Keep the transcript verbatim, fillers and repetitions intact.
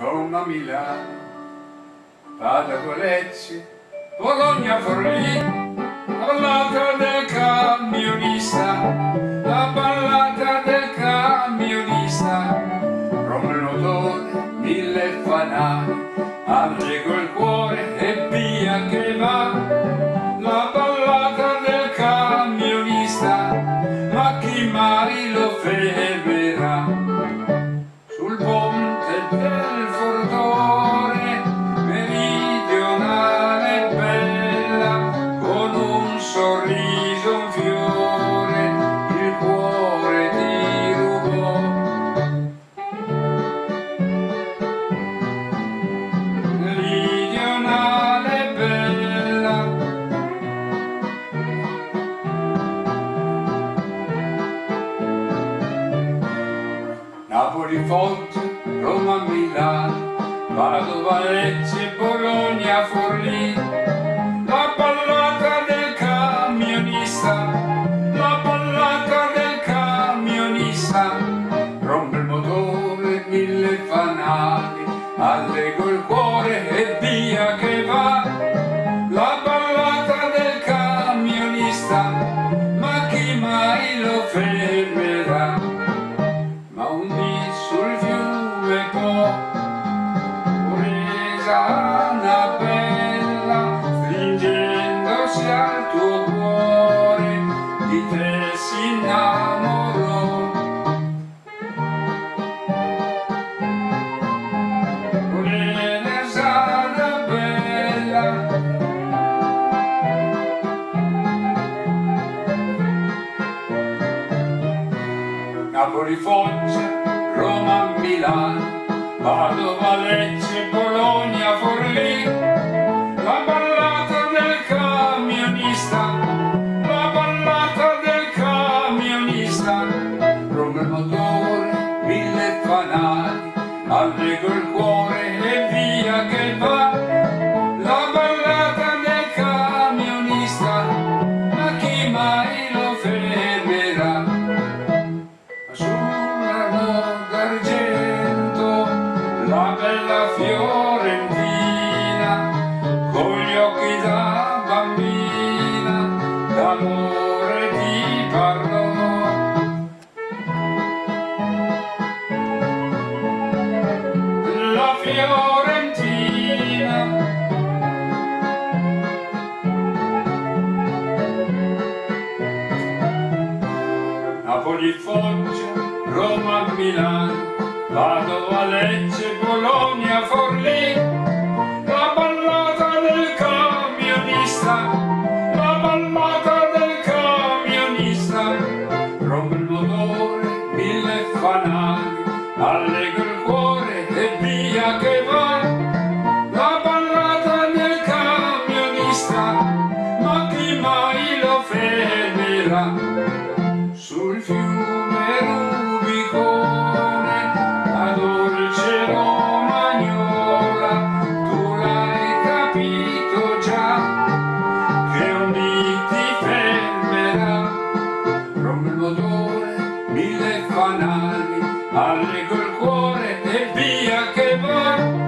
Roma, Milano, Padova, Lecce, Bologna, Forlì, la ballata del camionista, la ballata del camionista, Roma il motore, mille fanali, allego il cuore e via che va, la ballata del camionista, ma chi mai lo fermerà? Sul ponte del Fordone, meridionale bella, con un sorriso, un fiore, il cuore ti rubò. Meridionale bella, Napoli, Foggia, Roma, Milano, Padova, Lecce, Bologna, Forlì, la ballata del camionista, la ballata del camionista, rompe il motore, mille fanali, allego il cuore e via che va, la ballata del camionista, ma chi mai lo fermerà? Ma un dì sul fiume Po, una bella, stringendosi al tuo cuore, di te si innamorò. Una bella, Napoli, Foggia, Roma, Milano, Padova, Lecce, Bologna, Forlì, la ballata del camionista, la ballata del camionista, rompe il motore, mille fanali, allego il cuore e via che va, la ballata del camionista, ma chi mai lo fermerà? Sulla no d'argento, la bella fiorentina, con gli occhi da bambina, d'amore ti parlò. La fiorentina, Napoli, Foggia, Roma, Milano, Padova, Lecce, Bologna, Forlì, la ballata del camionista, la ballata del camionista, rompe il motore, mille fanali, allego il cuore e via che va, la ballata del camionista, ma chi mai lo fermerà? Sul fiume Rubicone, la dolce Romagnola, tu l'hai capito già, che un dì ti fermerà. Rompe il motore, mille fanali, allego il cuore e via che va.